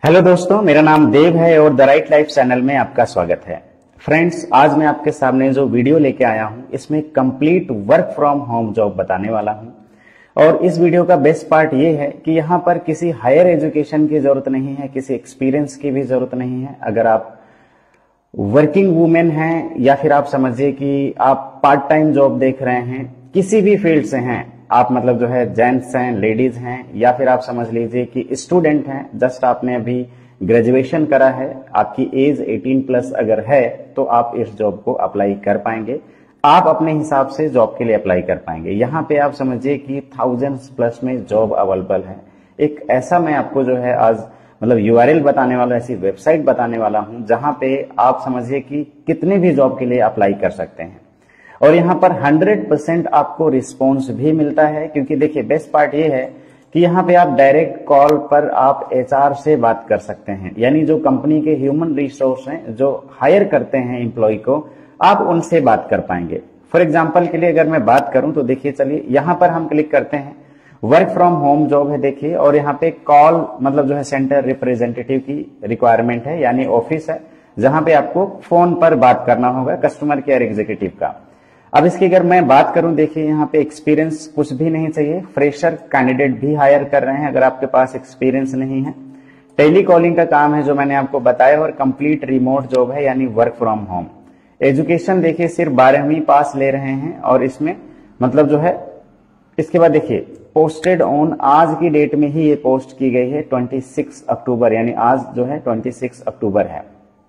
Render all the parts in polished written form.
Hello दोस्तों, मेरा नाम देव है और द राइट लाइफ चैनल में आपका स्वागत है। फ्रेंड्स, आज मैं आपके सामने जो वीडियो लेके आया हूं इसमें complete work from home job बताने वाला हूं। और इस वीडियो का बेस्ट पार्ट ये है कि यहाँ पर किसी हायर एजुकेशन की जरूरत नहीं है, किसी एक्सपीरियंस की भी जरूरत नहीं है। अगर आप वर्किंग वुमेन हैं या फिर आप समझिए कि आप पार्ट टाइम जॉब देख रहे हैं, किसी भी फील्ड से हैं आप, मतलब जो है जेंट्स हैं, लेडीज हैं, या फिर आप समझ लीजिए कि स्टूडेंट हैं, जस्ट आपने अभी ग्रेजुएशन करा है, आपकी एज 18 प्लस अगर है तो आप इस जॉब को अप्लाई कर पाएंगे। आप अपने हिसाब से जॉब के लिए अप्लाई कर पाएंगे। यहाँ पे आप समझिए कि थाउजेंड्स प्लस में जॉब अवेलेबल है। एक ऐसा मैं आपको जो है आज मतलब यूआरएल बताने वाला, ऐसी वेबसाइट बताने वाला हूं जहां पे आप समझिए कि कितने भी जॉब के लिए अप्लाई कर सकते हैं। और यहाँ पर 100% आपको रिस्पॉन्स भी मिलता है, क्योंकि देखिए बेस्ट पार्ट ये है कि यहाँ पे आप डायरेक्ट कॉल पर आप एचआर से बात कर सकते हैं। यानी जो कंपनी के ह्यूमन रिसोर्स हैं, जो हायर करते हैं एम्प्लॉय को, आप उनसे बात कर पाएंगे। फॉर एग्जाम्पल के लिए अगर मैं बात करूं तो देखिए, चलिए यहाँ पर हम क्लिक करते हैं, वर्क फ्रॉम होम जॉब है देखिए, और यहाँ पे कॉल मतलब जो है सेंटर रिप्रेजेंटेटिव की रिक्वायरमेंट है, यानी ऑफिस है जहां पे आपको फोन पर बात करना होगा कस्टमर केयर एग्जीक्यूटिव का। अब इसकी अगर मैं बात करूं, देखिए यहाँ पे एक्सपीरियंस कुछ भी नहीं चाहिए, फ्रेशर कैंडिडेट भी हायर कर रहे हैं अगर आपके पास एक्सपीरियंस नहीं है। टेली कॉलिंग का काम है जो मैंने आपको बताया, और कंप्लीट रिमोट जॉब है यानी वर्क फ्रॉम होम। एजुकेशन देखिए सिर्फ 12वीं पास ले रहे हैं, और इसमें मतलब जो है इसके बाद देखिए पोस्टेड ऑन, आज की डेट में ही ये पोस्ट की गई है 26 अक्टूबर, यानी आज जो है 26 अक्टूबर है।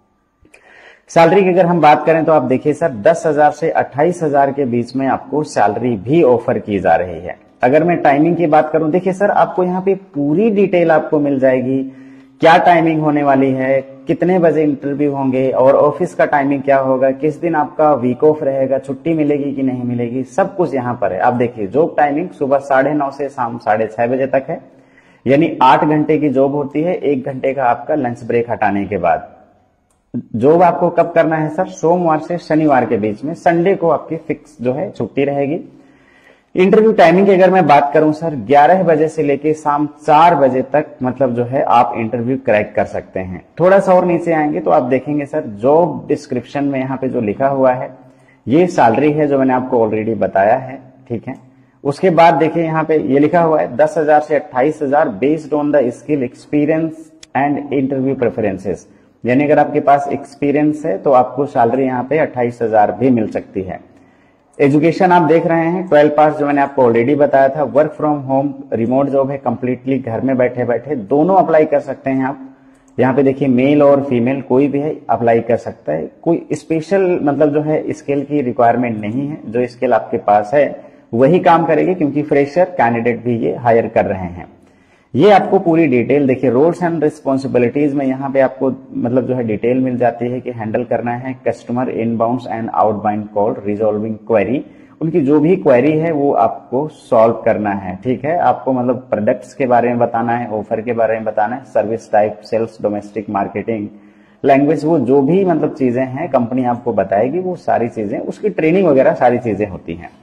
सैलरी की अगर हम बात करें तो आप देखिए सर, 10,000 से 28,000 के बीच में आपको सैलरी भी ऑफर की जा रही है। अगर मैं टाइमिंग की बात करूं, देखिए सर आपको यहाँ पे पूरी डिटेल आपको मिल जाएगी, क्या टाइमिंग होने वाली है, कितने बजे इंटरव्यू होंगे, और ऑफिस का टाइमिंग क्या होगा, किस दिन आपका वीक ऑफ रहेगा, छुट्टी मिलेगी कि नहीं मिलेगी, सब कुछ यहाँ पर है। आप देखिए जॉब टाइमिंग सुबह 9:30 से शाम 6:30 बजे तक है, यानी 8 घंटे की जॉब होती है, 1 घंटे का आपका लंच ब्रेक हटाने के बाद। जॉब आपको कब करना है सर? सोमवार से शनिवार के बीच में, संडे को आपकी फिक्स जो है छुट्टी रहेगी। इंटरव्यू टाइमिंग की अगर मैं बात करूं सर, 11 बजे से लेके शाम 4 बजे तक मतलब जो है आप इंटरव्यू क्रैक कर सकते हैं। थोड़ा सा और नीचे आएंगे तो आप देखेंगे सर, जॉब डिस्क्रिप्शन में यहाँ पे जो लिखा हुआ है ये सैलरी है जो मैंने आपको ऑलरेडी बताया है, ठीक है। उसके बाद देखिए यहाँ पे ये लिखा हुआ है 10,000 से 28,000 based on the skill, experience and interview preferences. यानी अगर आपके पास एक्सपीरियंस है तो आपको सैलरी यहाँ पे 28,000 भी मिल सकती है। एजुकेशन आप देख रहे हैं 12 पास, जो मैंने आपको ऑलरेडी बताया था। Work from home remote job है, कंप्लीटली घर में बैठे बैठे दोनों अप्लाई कर सकते हैं आप। यहाँ पे देखिए मेल और फीमेल कोई भी है अप्लाई कर सकता है। कोई स्पेशल मतलब जो है स्किल की रिक्वायरमेंट नहीं है, जो स्किल आपके पास है वही काम करेगी, क्योंकि फ्रेशर कैंडिडेट भी ये हायर कर रहे हैं। ये आपको पूरी डिटेल देखिए, रोल्स एंड रिस्पॉन्सिबिलिटीज में यहाँ पे आपको मतलब जो है डिटेल मिल जाती है कि हैंडल करना है customer inbound and outbound call, resolving query. उनकी जो भी क्वेरी है वो आपको सॉल्व करना है, ठीक है। आपको मतलब प्रोडक्ट्स के बारे में बताना है, ऑफर के बारे में बताना है, service type, sales, domestic marketing, language, वो जो भी मतलब चीजें हैं कंपनी आपको बताएगी, वो सारी चीजें, उसकी ट्रेनिंग वगैरह सारी चीजें होती हैं।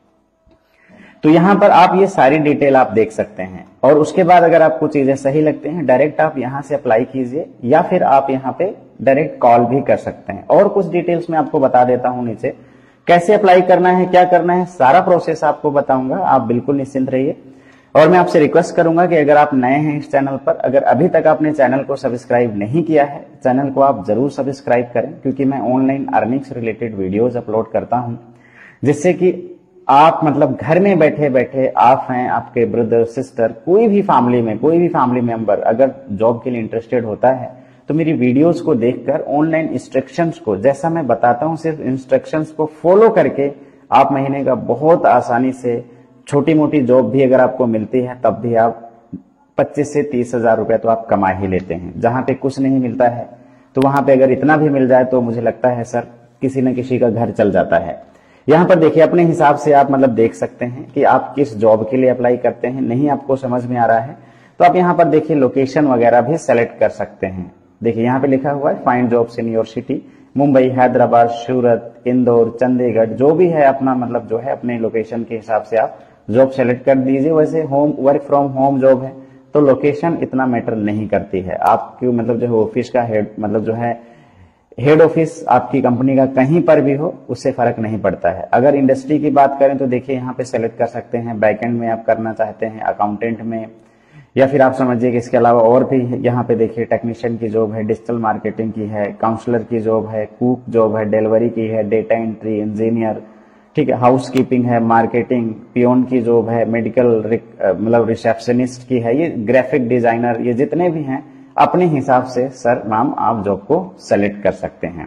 तो यहाँ पर आप ये सारी डिटेल आप देख सकते हैं, और उसके बाद अगर आपको चीजें सही लगते हैं डायरेक्ट आप यहाँ से अप्लाई कीजिए, या फिर आप यहाँ पे डायरेक्ट कॉल भी कर सकते हैं। और कुछ डिटेल्स मैं आपको बता देता हूँ नीचे, कैसे अप्लाई करना है, क्या करना है, सारा प्रोसेस आपको बताऊंगा, आप बिल्कुल निश्चिंत रहिए। और मैं आपसे रिक्वेस्ट करूंगा कि अगर आप नए हैं इस चैनल पर, अगर अभी तक आपने चैनल को सब्सक्राइब नहीं किया है, चैनल को आप जरूर सब्सक्राइब करें, क्योंकि मैं online earnings related videos upload करता हूं, जिससे कि आप मतलब घर में बैठे बैठे, आप हैं, आपके ब्रदर सिस्टर, कोई भी फैमिली मेंबर अगर जॉब के लिए इंटरेस्टेड होता है तो मेरी वीडियोस को देखकर ऑनलाइन इंस्ट्रक्शंस को, जैसा मैं बताता हूं सिर्फ इंस्ट्रक्शंस को फॉलो करके आप महीने का बहुत आसानी से छोटी मोटी जॉब भी अगर आपको मिलती है तब भी आप 25 से 30,000 रुपए तो आप कमा ही लेते हैं। जहां पे कुछ नहीं मिलता है तो वहां पे अगर इतना भी मिल जाए तो मुझे लगता है सर किसी न किसी का घर चल जाता है। यहाँ पर देखिए अपने हिसाब से आप मतलब देख सकते हैं कि आप किस जॉब के लिए अप्लाई करते हैं। नहीं आपको समझ में आ रहा है तो आप यहाँ पर देखिए लोकेशन वगैरह भी सेलेक्ट कर सकते हैं। देखिए यहाँ पे लिखा हुआ है find jobs in your city, Mumbai, Hyderabad, Surat, Indore, Chandigarh, जो भी है अपना मतलब जो है अपने लोकेशन के हिसाब से आप जॉब सेलेक्ट कर दीजिए। वैसे home work from home job है तो लोकेशन इतना मैटर नहीं करती है। आपकी मतलब जो है ऑफिस का हेड मतलब जो है हेड ऑफिस आपकी कंपनी का कहीं पर भी हो, उससे फर्क नहीं पड़ता है। अगर इंडस्ट्री की बात करें तो देखिए यहाँ पे सेलेक्ट कर सकते हैं, बैकएंड में आप करना चाहते हैं, अकाउंटेंट में, या फिर आप समझिए कि इसके अलावा और भी यहाँ पे देखिए टेक्नीशियन की जॉब है, डिजिटल मार्केटिंग की है, काउंसलर की जॉब है, कुक जॉब है, डिलीवरी की है, डेटा एंट्री, इंजीनियर, ठीक है, हाउस कीपिंग है, मार्केटिंग, पियोन की जॉब है, मेडिकल मतलब रिसेप्शनिस्ट की है, ये ग्राफिक डिजाइनर, ये जितने भी हैं अपने हिसाब से सर नाम आप जॉब को सेलेक्ट कर सकते हैं।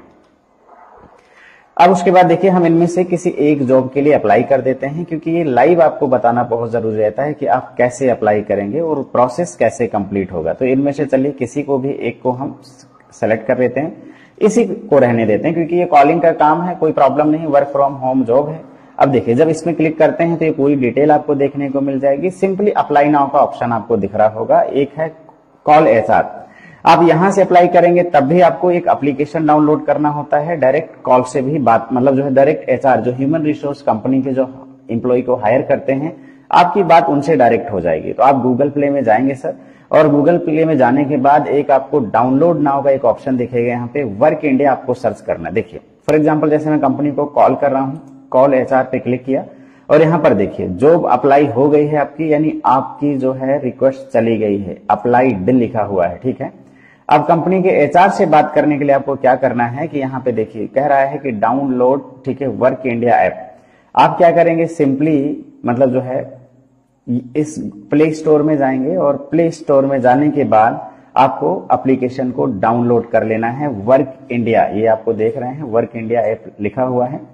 अब उसके बाद देखिए हम इनमें से किसी एक जॉब के लिए अप्लाई कर देते हैं, क्योंकि ये लाइव आपको बताना बहुत जरूरी रहता है कि आप कैसे अप्लाई करेंगे और प्रोसेस कैसे कंप्लीट होगा। तो इनमें से चलिए किसी को भी एक को हम सेलेक्ट कर लेते हैं, इसी को रहने देते हैं क्योंकि ये कॉलिंग का काम है, कोई प्रॉब्लम नहीं, वर्क फ्रॉम होम जॉब है। अब देखिए जब इसमें क्लिक करते हैं तो ये पूरी डिटेल आपको देखने को मिल जाएगी। सिंपली अप्लाई नाउ का ऑप्शन आपको दिख रहा होगा, एक है कॉल एचआर। आप यहां से अप्लाई करेंगे तब भी आपको एक एप्लीकेशन डाउनलोड करना होता है, डायरेक्ट कॉल से भी बात मतलब जो है डायरेक्ट एचआर जो ह्यूमन रिसोर्स कंपनी के जो एम्प्लॉय को हायर करते हैं आपकी बात उनसे डायरेक्ट हो जाएगी। तो आप गूगल प्ले में जाएंगे सर, और गूगल प्ले में जाने के बाद एक आपको डाउनलोड नाउ का एक ऑप्शन दिखेगा, यहाँ पे वर्क इंडिया आपको सर्च करना। देखिए फॉर एग्जांपल जैसे मैं कंपनी को कॉल कर रहा हूँ, कॉल एचआर पे क्लिक किया और यहाँ पर देखिए जॉब अप्लाई हो गई है आपकी, यानी आपकी जो है रिक्वेस्ट चली गई है, अप्लाइड लिखा हुआ है, ठीक है। अब कंपनी के एचआर से बात करने के लिए आपको क्या करना है कि यहाँ पे देखिए कह रहा है कि डाउनलोड, ठीक है, वर्क इंडिया ऐप। आप क्या करेंगे, सिंपली मतलब जो है इस प्ले स्टोर में जाएंगे और प्ले स्टोर में जाने के बाद आपको एप्लीकेशन को डाउनलोड कर लेना है, वर्क इंडिया, ये आपको देख रहे हैं वर्क इंडिया ऐप लिखा हुआ है।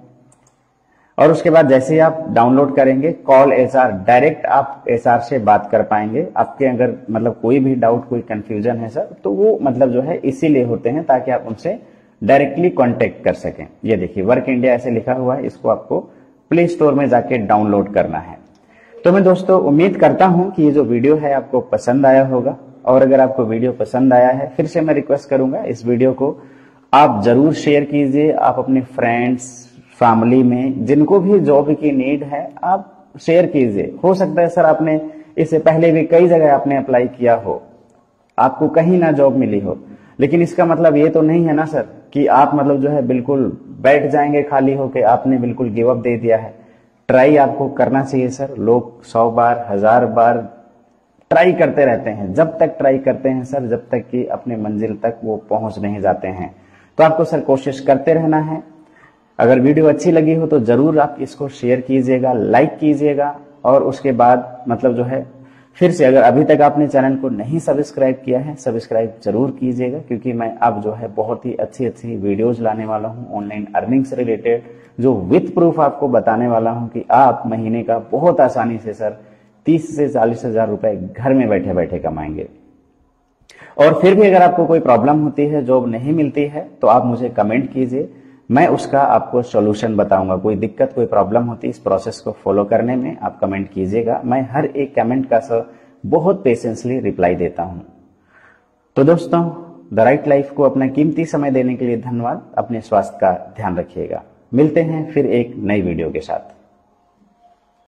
और उसके बाद जैसे ही आप डाउनलोड करेंगे कॉल एचआर, डायरेक्ट आप एचआर से बात कर पाएंगे। आपके अगर मतलब कोई भी डाउट, कोई कंफ्यूजन है सर, तो वो मतलब जो है इसीलिए होते हैं ताकि आप उनसे डायरेक्टली कांटेक्ट कर सकें। ये देखिए वर्क इंडिया ऐसे लिखा हुआ है, इसको आपको प्ले स्टोर में जाके डाउनलोड करना है। तो मैं दोस्तों उम्मीद करता हूं कि ये जो वीडियो है आपको पसंद आया होगा, और अगर आपको वीडियो पसंद आया है फिर से मैं रिक्वेस्ट करूंगा इस वीडियो को आप जरूर शेयर कीजिए। आप अपने फ्रेंड्स, फैमिली में जिनको भी जॉब की नीड है आप शेयर कीजिए। हो सकता है सर आपने इससे पहले भी कई जगह आपने अप्लाई किया हो, आपको कहीं ना जॉब मिली हो, लेकिन इसका मतलब ये तो नहीं है ना सर कि आप मतलब जो है बिल्कुल बैठ जाएंगे खाली होके, आपने बिल्कुल गिव अप दे दिया है। ट्राई आपको करना चाहिए सर। लोग 100 बार 1000 बार ट्राई करते रहते हैं, जब तक ट्राई करते हैं सर जब तक कि अपने मंजिल तक वो पहुंच नहीं जाते हैं। तो आपको सर कोशिश करते रहना है। अगर वीडियो अच्छी लगी हो तो जरूर आप इसको शेयर कीजिएगा, लाइक कीजिएगा, और उसके बाद मतलब जो है फिर से अगर अभी तक आपने चैनल को नहीं सब्सक्राइब किया है सब्सक्राइब जरूर कीजिएगा, क्योंकि मैं अब जो है बहुत ही अच्छी अच्छी वीडियोज लाने वाला हूं ऑनलाइन अर्निंग से रिलेटेड, जो विथ प्रूफ आपको बताने वाला हूं कि आप महीने का बहुत आसानी से सर 30 से 40 हजार रुपए घर में बैठे बैठे कमाएंगे। और फिर भी अगर आपको कोई प्रॉब्लम होती है, जॉब नहीं मिलती है, तो आप मुझे कमेंट कीजिए, मैं उसका आपको सॉल्यूशन बताऊंगा। कोई दिक्कत, कोई प्रॉब्लम होती है इस प्रोसेस को फॉलो करने में, आप कमेंट कीजिएगा। मैं हर एक कमेंट का सर बहुत पेशेंसली रिप्लाई देता हूं। तो दोस्तों द राइट लाइफ को अपना कीमती समय देने के लिए धन्यवाद। अपने स्वास्थ्य का ध्यान रखिएगा। मिलते हैं फिर एक नई वीडियो के साथ।